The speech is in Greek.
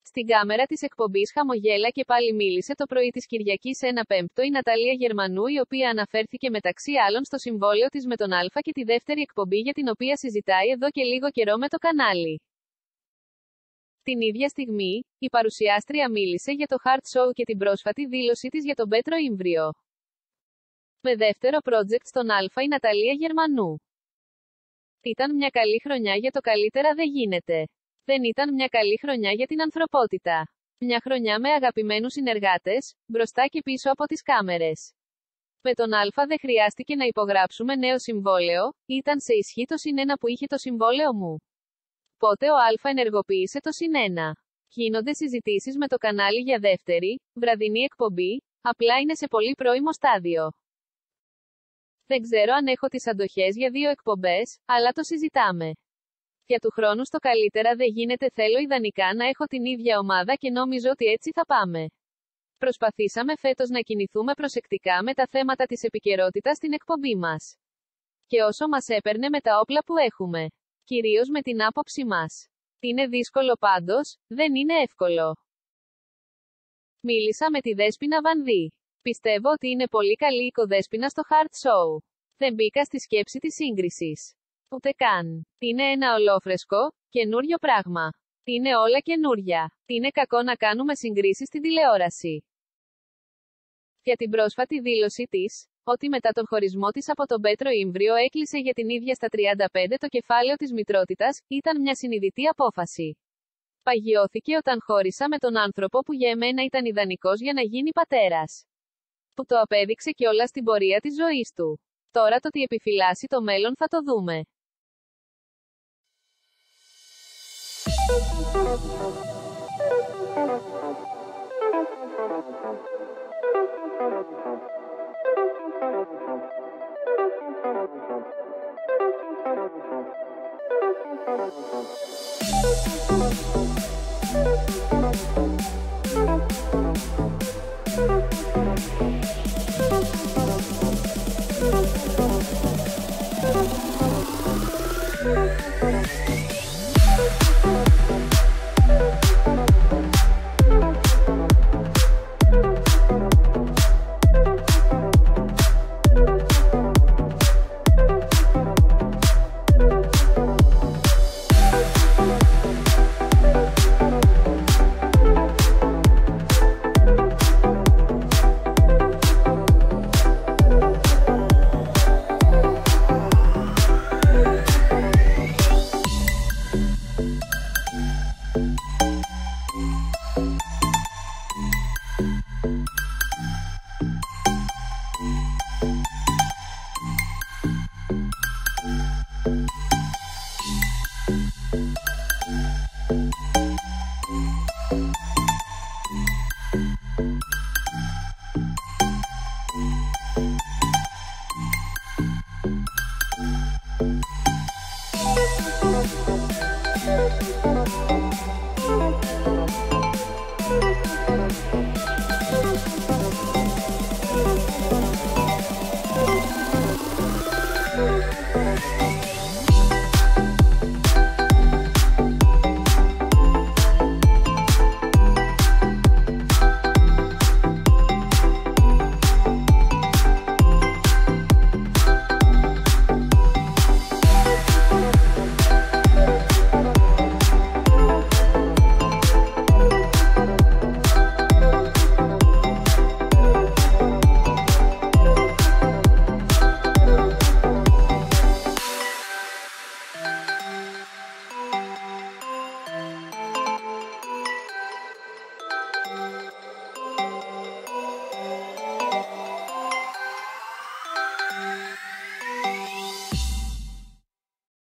Στην κάμερα της εκπομπής χαμογέλα και πάλι μίλησε το πρωί της Κυριακής 1/5 η Ναταλία Γερμανού, η οποία αναφέρθηκε μεταξύ άλλων στο συμβόλαιο της με τον Α και τη δεύτερη εκπομπή για την οποία συζητάει εδώ και λίγο καιρό με το κανάλι. Την ίδια στιγμή, η παρουσιάστρια μίλησε για το Hard Show και την πρόσφατη δήλωσή της για τον Πέτρο Ήμβριο. Με δεύτερο project στον Α η Ναταλία Γερμανού. Ήταν μια καλή χρονιά για το καλύτερα δεν γίνεται. Δεν ήταν μια καλή χρονιά για την ανθρωπότητα. Μια χρονιά με αγαπημένους συνεργάτες, μπροστά και πίσω από τις κάμερες. Με τον Α δεν χρειάστηκε να υπογράψουμε νέο συμβόλαιο, ήταν σε ισχύ το +1 που είχε το συμβόλαιο μου. Πότε ο Α ενεργοποίησε το +1. Γίνονται συζητήσεις με το κανάλι για δεύτερη, βραδινή εκπομπή, απλά είναι σε πολύ πρώιμο στάδιο. Δεν ξέρω αν έχω τις αντοχές για 2 εκπομπές, αλλά το συζητάμε. Για του χρόνου στο καλύτερα δεν γίνεται, θέλω ιδανικά να έχω την ίδια ομάδα και νόμιζω ότι έτσι θα πάμε. Προσπαθήσαμε φέτος να κινηθούμε προσεκτικά με τα θέματα της επικαιρότητας στην εκπομπή μας. Και όσο μας έπαιρνε με τα όπλα που έχουμε. Κυρίως με την άποψή μας. Είναι δύσκολο πάντως, δεν είναι εύκολο. Μίλησα με τη Δέσποινα Βανδύ. Πιστεύω ότι είναι πολύ καλή η κοδέσποινα στο Hard Show. Δεν μπήκα στη σκέψη της σύγκρισης. Ούτε καν. Είναι ένα ολόφρεσκο, καινούριο πράγμα. Είναι όλα καινούρια. Είναι κακό να κάνουμε συγκρίσεις στην τηλεόραση. Για την πρόσφατη δήλωσή της, ότι μετά τον χωρισμό της από τον Πέτρο Ήμβριο έκλεισε για την ίδια στα 35 το κεφάλαιο της μητρότητας, ήταν μια συνειδητή απόφαση. Παγιώθηκε όταν χώρισα με τον άνθρωπο που για εμένα ήταν ιδανικός για να γίνει πατέρας. Που το απέδειξε κιόλας στην πορεία της ζωής του. Τώρα το τι επιφυλάσσει το μέλλον θα το δούμε.